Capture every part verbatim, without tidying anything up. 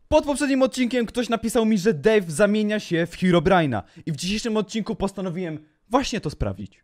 Pod poprzednim odcinkiem ktoś napisał mi, że Dave zamienia się w Herobrine'a. I w dzisiejszym odcinku postanowiłem właśnie to sprawdzić.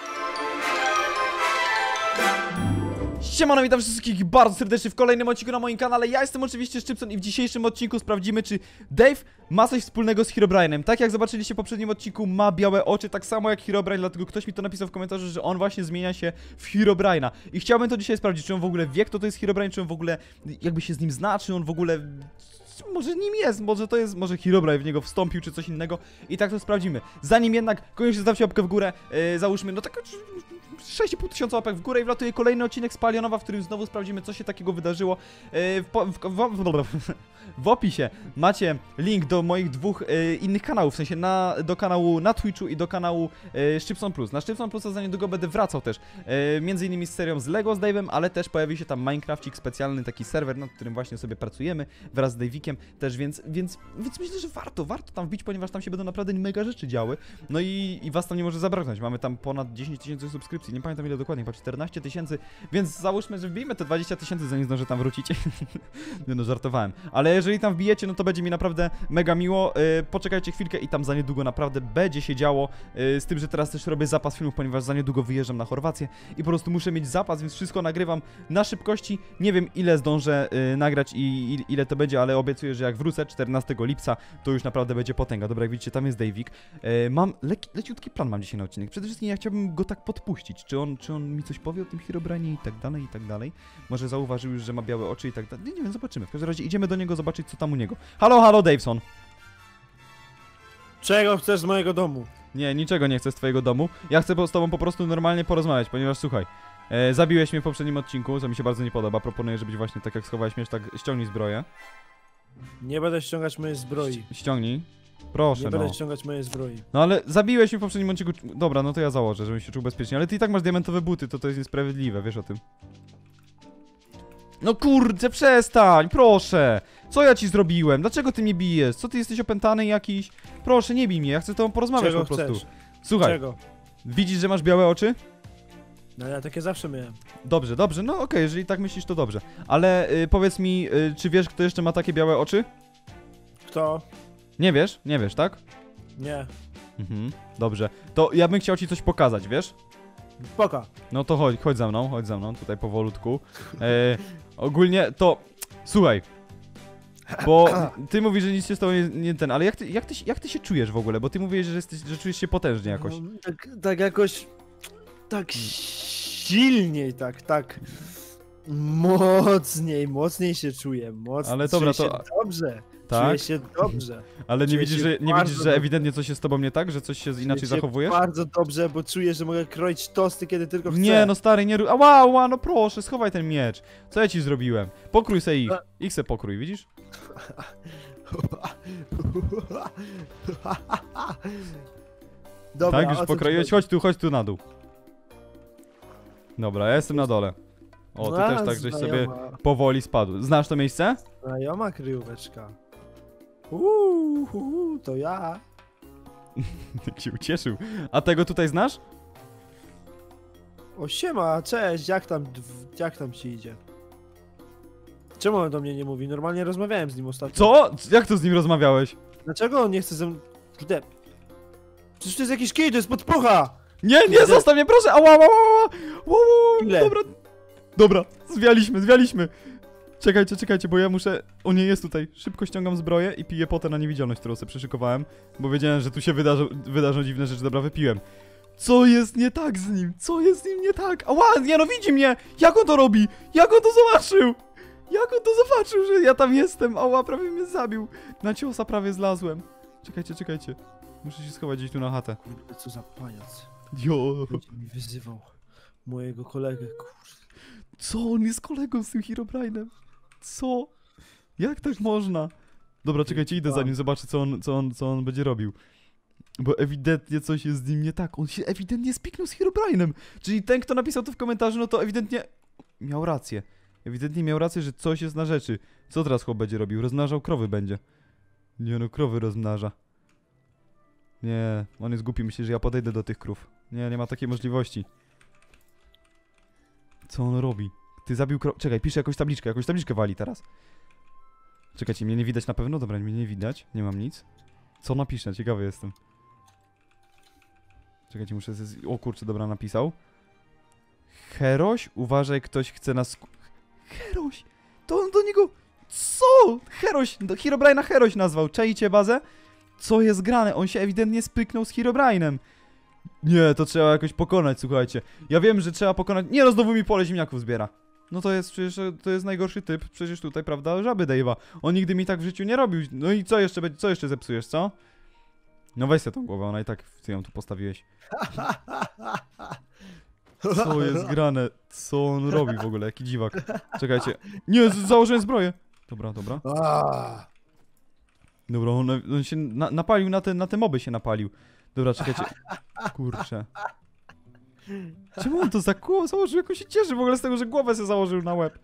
Siemano, witam wszystkich bardzo serdecznie w kolejnym odcinku na moim kanale. Ja jestem oczywiście Szczypson i w dzisiejszym odcinku sprawdzimy, czy Dave ma coś wspólnego z Herobrine'em. Tak jak zobaczyliście w poprzednim odcinku, ma białe oczy, tak samo jak Herobrine, dlatego ktoś mi to napisał w komentarzu, że on właśnie zmienia się w Herobrine'a. I chciałbym to dzisiaj sprawdzić, czy on w ogóle wie, kto to jest Herobrine, czy on w ogóle jakby się z nim zna, czy on w ogóle... Może nim jest, może to jest, może Herobrine w niego wstąpił, czy coś innego. I tak to sprawdzimy. Zanim jednak, koniecznie zostawcie łapkę w górę, yy, załóżmy, no tak sześć i pół tysiąca łapek w górę i wlatuje kolejny odcinek z Palionowa, w którym znowu sprawdzimy, co się takiego wydarzyło. Yy, w, w, w, w, w opisie macie link do moich dwóch yy, innych kanałów, w sensie na, do kanału na Twitchu i do kanału yy, Szczypson Plus. Na Szczypson Plus za niedługo będę wracał też, yy, między innymi z serią z Lego z Dave'em, ale też pojawi się tam Minecrafcik, specjalny taki serwer, nad którym właśnie sobie pracujemy wraz z Dave'ikiem też, więc, więc, więc myślę, że warto, warto tam wbić, ponieważ tam się będą naprawdę mega rzeczy działy. No i, i was tam nie może zabraknąć. Mamy tam ponad dziesięć tysięcy subskrypcji, nie pamiętam ile dokładnie, chyba czternaście tysięcy, więc załóżmy, że wbijmy te dwadzieścia tysięcy, zanim zdążę tam wrócić. Nie no, żartowałem. Ale jeżeli tam wbijecie, no to będzie mi naprawdę mega miło. Yy, poczekajcie chwilkę i tam za niedługo naprawdę będzie się działo. Yy, z tym, że teraz też robię zapas filmów, ponieważ za niedługo wyjeżdżam na Chorwację i po prostu muszę mieć zapas, więc wszystko nagrywam na szybkości. Nie wiem, ile zdążę yy, nagrać i, i ile to będzie, ale obiecuję, że jak wrócę czternastego lipca, to już naprawdę będzie potęga. Dobra, jak widzicie, tam jest Dave'ik. Yy, mam le leciutki plan mam dzisiaj na odcinek. Przede wszystkim ja chciałbym go tak podpuścić. Czy on, czy on mi coś powie o tym Herobrine'ie i tak dalej, i tak dalej. Może zauważył już, że ma białe oczy i tak dalej. Nie, nie wiem, zobaczymy. W każdym razie idziemy do niego zobaczyć, co tam u niego. Halo, halo, Daveson. Czego chcesz z mojego domu? Nie, niczego nie chcę z twojego domu. Ja chcę z tobą po prostu normalnie porozmawiać, ponieważ słuchaj, e, zabiłeś mnie w poprzednim odcinku, co mi się bardzo nie podoba. Proponuję, żebyś właśnie tak jak schowałeś miecz, tak ściągnij zbroję. Nie będę ściągać mojej zbroi. Ściągnij. Proszę, Nie no. będę ściągać mojej zbroi. No ale zabiłeś mnie w poprzednim odcinku. Dobra, no to ja założę, żebym się czuł bezpiecznie. Ale ty i tak masz diamentowe buty, to to jest niesprawiedliwe, wiesz o tym. No kurde, przestań, proszę! Co ja ci zrobiłem? Dlaczego ty mnie bijesz? Co ty jesteś opętany jakiś? Proszę, nie bij mnie, ja chcę z tobą porozmawiać Czego po prostu. chcesz? Słuchaj, Czego? widzisz, że masz białe oczy? No ja takie zawsze miałem. Dobrze, dobrze, no okej, okay, jeżeli tak myślisz, to dobrze. Ale y, powiedz mi, y, czy wiesz, kto jeszcze ma takie białe oczy? Kto? Nie wiesz? Nie wiesz, tak? Nie. Mhm, dobrze. To ja bym chciał ci coś pokazać, wiesz? Poka. No to chodź, chodź za mną, chodź za mną, tutaj powolutku. E, ogólnie to, słuchaj, bo ty mówisz, że nic się z tobą nie, nie ten, ale jak ty, jak, ty, jak ty się czujesz w ogóle? Bo ty mówisz, że, jesteś, że czujesz się potężnie jakoś. No, tak, tak jakoś... Tak silniej, tak, tak... Mocniej, mocniej się czuję, mocniej. Ale dobra, czuję to... się dobrze. Tak? Czuję się dobrze. Ale nie Czuję widzisz, się że, nie bardzo widzisz, że dobrze. ewidentnie coś jest z tobą nie tak? Że coś się inaczej Czuję się zachowujesz? bardzo dobrze, bo czuję, że mogę kroić tosty, kiedy tylko chcę. Nie, no stary, nie rób... Ała, ała, no proszę, schowaj ten miecz. Co ja ci zrobiłem? Pokrój se ich. Ich se pokrój, widzisz? Dobra, Tak, o już co pokroiłeś? ci Chodź tu, chodź tu na dół. Dobra, ja jestem na dole. O, ty No, też tak, żeś sobie znajoma. powoli spadł. Znasz to miejsce? Znajoma kryjóweczka. Uuu, hu, to ja. Jak się ucieszył. A tego tutaj znasz? O siema, cześć, jak tam, jak tam ci idzie? Czemu on do mnie nie mówi? Normalnie rozmawiałem z nim ostatnio. Co? Jak to z nim rozmawiałeś? Dlaczego on nie chce ze mną... Kurde. Przecież to jest jakiś kij, to jest podpucha! Nie, nie, zostaw mnie, proszę! Ała, ała, ała, ała. Ile? Dobra, dobra, zwialiśmy, zwialiśmy. Czekajcie, czekajcie, bo ja muszę... O nie, jest tutaj. Szybko ściągam zbroję i piję potę na niewidzialność, którą sobie przyszykowałem. Bo wiedziałem, że tu się wydarzą, wydarzą dziwne rzeczy. Dobra, wypiłem. Co jest nie tak z nim? Co jest z nim nie tak? Ała, nie no, widzi mnie! Jak on to robi? Jak on to zobaczył? Jak on to zobaczył, że ja tam jestem? Ała, prawie mnie zabił. Na ciosa prawie zlazłem. Czekajcie, czekajcie. Muszę się schować gdzieś tu na chatę. Kurde, co za pajac. Jo. Będzie mi wyzywał mojego kolegę, kurde. Co? On jest kolegą z tym Herobrine'em. Co? Jak tak można? Dobra, czekajcie, idę za nim, zobaczę co on, co on, co on będzie robił. Bo ewidentnie coś jest z nim nie tak. On się ewidentnie spiknął z Herobrine'em. Czyli ten, kto napisał to w komentarzu, no to ewidentnie miał rację. Ewidentnie miał rację, że coś jest na rzeczy. Co teraz chłop będzie robił? Rozmnażał krowy będzie. Nie no, krowy rozmnaża. Nie, on jest głupi, myślę, że ja podejdę do tych krów. Nie, nie ma takiej możliwości. Co on robi? Ty zabił kro... Czekaj, piszę jakąś tabliczkę, jakąś tabliczkę wali teraz. Czekajcie, mnie nie widać na pewno? Dobra, mnie nie widać, nie mam nic. Co napiszę? Ciekawy jestem. Czekajcie, muszę... Z... O kurczę, dobra, napisał. Heroś, uważaj, ktoś chce nas... Heroś! To on do niego... Co? Heroś! Do Herobrine'a Heroś nazwał. Czajcie bazę? Co jest grane? On się ewidentnie spyknął z Herobrine'em. Nie, to trzeba jakoś pokonać, słuchajcie. Ja wiem, że trzeba pokonać... Nie, no znowu mi pole ziemniaków zbiera. No to jest przecież, to jest najgorszy typ, przecież tutaj, prawda, żaby Dave'a. On nigdy mi tak w życiu nie robił. No i co jeszcze będzie, co jeszcze zepsujesz, co? No weź sobie tą głowę, ona i tak, ty ją tu postawiłeś. Co jest grane? Co on robi w ogóle? Jaki dziwak. Czekajcie. Nie, założyłem zbroję. Dobra, dobra. Dobra, on, on się na, napalił na te, na te moby się napalił. Dobra, czekajcie. Kurczę. Czemu on to za głowę założył? Jak on się cieszy w ogóle z tego, że głowę sobie założył na łeb.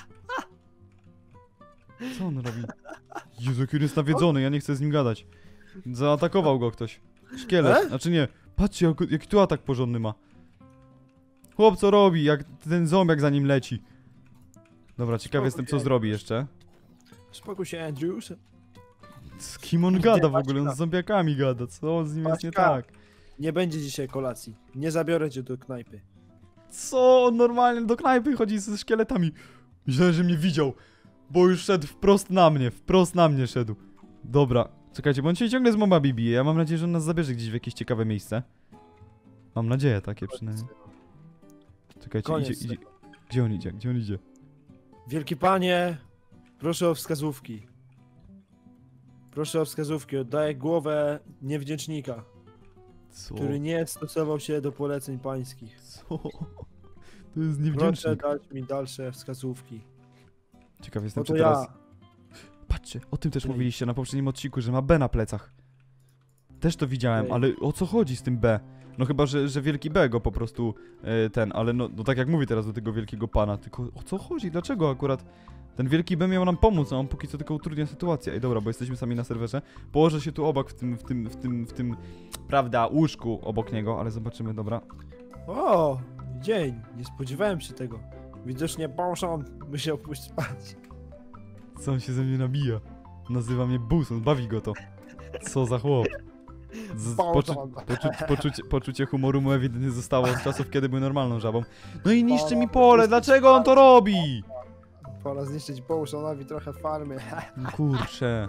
Co on robi? Jezu, jaki on jest nawiedzony, ja nie chcę z nim gadać. Zaatakował go ktoś. Szkielet, znaczy nie. Patrzcie, jak, jaki tu atak porządny ma. Chłop co robi, jak ten zombiak za nim leci. Dobra, ciekawy jestem, co zrobi jeszcze. Spokój się, Andrews. Z kim on gada w ogóle? On z zombiakami gada, co z nim jest nie tak? Nie będzie dzisiaj kolacji. Nie zabiorę cię do knajpy. Co? On normalnie do knajpy chodzi ze szkieletami. Myślałem, że mnie widział. Bo już szedł wprost na mnie, wprost na mnie szedł. Dobra, czekajcie, bo on się ciągle z mobbami bije. Ja mam nadzieję, że on nas zabierze gdzieś w jakieś ciekawe miejsce. Mam nadzieję takie przynajmniej. Czekajcie, idzie, idzie. Gdzie on idzie? Gdzie on idzie? Wielki panie, proszę o wskazówki. Proszę o wskazówki, oddaję głowę niewdzięcznika. Co? Który nie stosował się do poleceń pańskich. Co? To jest niewdzięcznik. Proszę dać mi dalsze wskazówki. Ciekaw jestem, Oto czy teraz... ja. Patrzcie, o tym też Ej. mówiliście na poprzednim odcinku, że ma B na plecach. Też to widziałem, Ej. ale o co chodzi z tym B? No chyba, że, że wielki B go po prostu e, ten, ale no, no tak jak mówi teraz do tego wielkiego pana, tylko o co chodzi? Dlaczego akurat ten wielki B miał nam pomóc, a on póki co tylko utrudnia sytuację. Ej dobra, bo jesteśmy sami na serwerze. Położę się tu obok w tym, w tym, w tym, w tym, prawda, łóżku obok niego, ale zobaczymy, dobra. O, dzień, nie spodziewałem się tego. Widocznie Bałszan musiał pójść spać. Co on się ze mnie nabija? Nazywa mnie Bus, on bawi go to. Co za chłop. Z, poczu, poczu, poczucie, poczucie humoru mu ewidentnie zostało od czasów, kiedy był normalną żabą. No i niszczy mi pole, dlaczego on to robi? Pora zniszczyć Bałszanowi trochę farmy. No kurczę.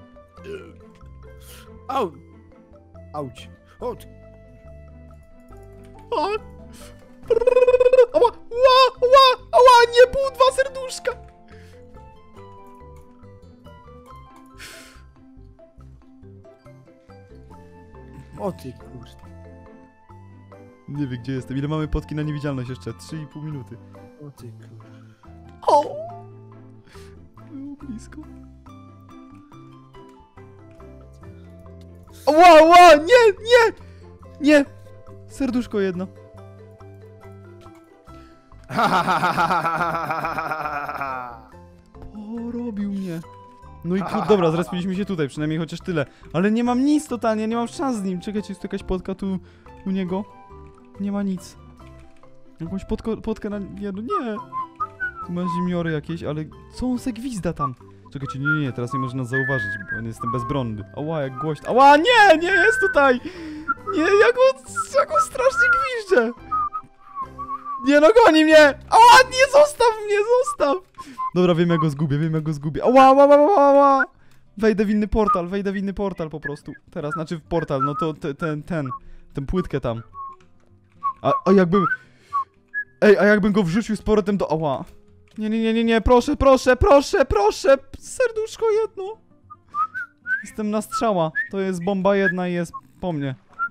Au! Auć! Auć! O! Ała! Ła! Ła! Ała! Nie pół, dwa serduszka! O ty kurde. Nie wiem, gdzie jestem. Ile mamy potki na niewidzialność jeszcze? trzy i pół minuty. O ty kurde. O! Było blisko. Ła, ła! Nie! Nie! Nie! Serduszko jedno. Porobił mnie. No i tu, dobra, zrespiliśmy się tutaj, przynajmniej chociaż tyle. Ale nie mam nic totalnie, nie mam szans z nim. Czekajcie, jest tu jakaś potka tu u niego. Nie ma nic. Jakąś potko, potkę na... Nie, no nie. Tu ma zimiory jakieś, ale co on se gwizda tam? Czekajcie, nie, nie, nie, teraz nie może nas zauważyć, bo on jestem bezbronny. Ała, jak głośno. Ała, nie, nie jest tutaj! Nie, jak on, jak on strasznie gwizdże! Nie, no goni mnie! Ała, nie, zostaw mnie, zostaw! Dobra, wiem jak go zgubię, wiem jak go zgubię. Ała, ała, ała, ała! Wejdę w inny portal, wejdę w inny portal po prostu. Teraz, znaczy w portal, no to te, ten, ten, tę płytkę tam. A, a jakbym... Ej, a jakbym go wrzucił z powrotem do... Ała. Nie, nie, nie, nie, nie, proszę, proszę, proszę, proszę! Serduszko jedno! Jestem na strzała. To jest bomba jedna i jest po mnie.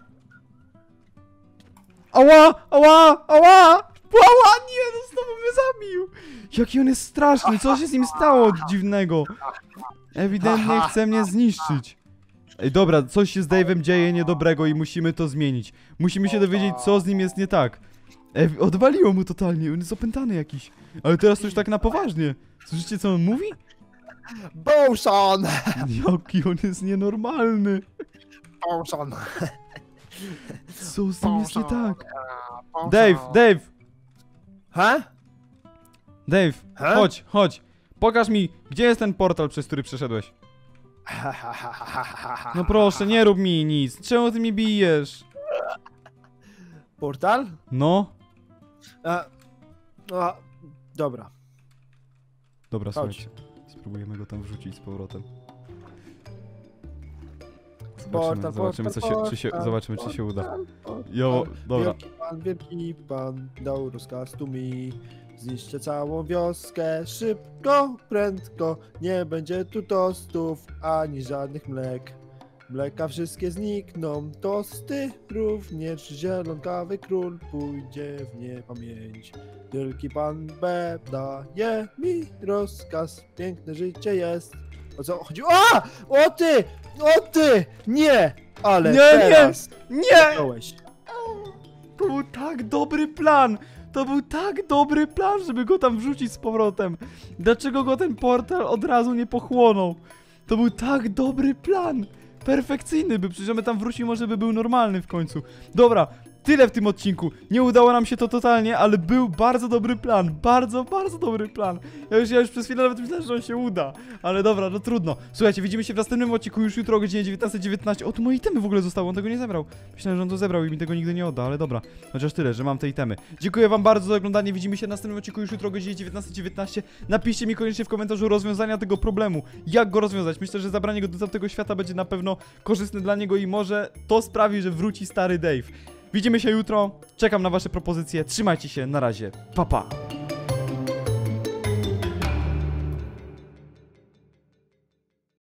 Ała, ała, ała! Ała, nie, no znowu mnie zabił! Jaki on jest straszny, co się z nim stało dziwnego? Ewidentnie chce mnie zniszczyć. Ej, dobra, coś się z Dave'em dzieje niedobrego i musimy to zmienić. Musimy się dowiedzieć, co z nim jest nie tak. Ej, odwaliło mu totalnie, on jest opętany jakiś. Ale teraz to już tak na poważnie. Słyszycie, co on mówi? Bałszan! Jaki on jest nienormalny. Bałszan! Co z nim jest nie tak? Dave, Dave! Ha? Dave, He? chodź, chodź. Pokaż mi, gdzie jest ten portal, przez który przeszedłeś. No proszę, nie rób mi nic. Czemu ty mi bijesz? Portal? No. A, a, dobra. Dobra, Chodź. słuchajcie. Spróbujemy go tam wrzucić z powrotem. Portal, Zobaczymy, zobaczymy, co się, czy się, portal, zobaczymy, czy się uda. portal, Jo, dobra. Wielki pan, wielki pan dał rozkaz tu mi. Zniszczę całą wioskę, szybko, prędko. Nie będzie tu tostów, ani żadnych mlek. Mleka wszystkie znikną, tosty również. Zielonkawy król pójdzie w niepamięć. Wielki pan B daje mi rozkaz, piękne życie jest. O co chodzi? A! O ty! O ty! Nie! Ale Nie, teraz Nie! wziąłeś. To był tak dobry plan! To był tak dobry plan, żeby go tam wrzucić z powrotem. Dlaczego go ten portal od razu nie pochłonął? To był tak dobry plan. Perfekcyjny by, przecież my tam wrócił, może by był normalny w końcu. Dobra, tyle w tym odcinku. Nie udało nam się to totalnie, ale był bardzo dobry plan. Bardzo, bardzo dobry plan. Ja już, ja już przez chwilę nawet myślałem, że on się uda. Ale dobra, no trudno. Słuchajcie, widzimy się w następnym odcinku już jutro o godzinie dziewiętnasta dziewiętnaście. O, tu moje itemy w ogóle zostały, on tego nie zebrał. Myślałem, że on to zebrał i mi tego nigdy nie odda, ale dobra. Chociaż tyle, że mam te itemy. Dziękuję wam bardzo za oglądanie. Widzimy się w następnym odcinku już jutro o godzinie dziewiętnasta dziewiętnaście. Napiszcie mi koniecznie w komentarzu rozwiązania tego problemu. Jak go rozwiązać? Myślę, że zabranie go do tamtego świata będzie na pewno korzystne dla niego i może to sprawi, że wróci stary Dave. Widzimy się jutro. Czekam na wasze propozycje. Trzymajcie się. Na razie. Pa, pa.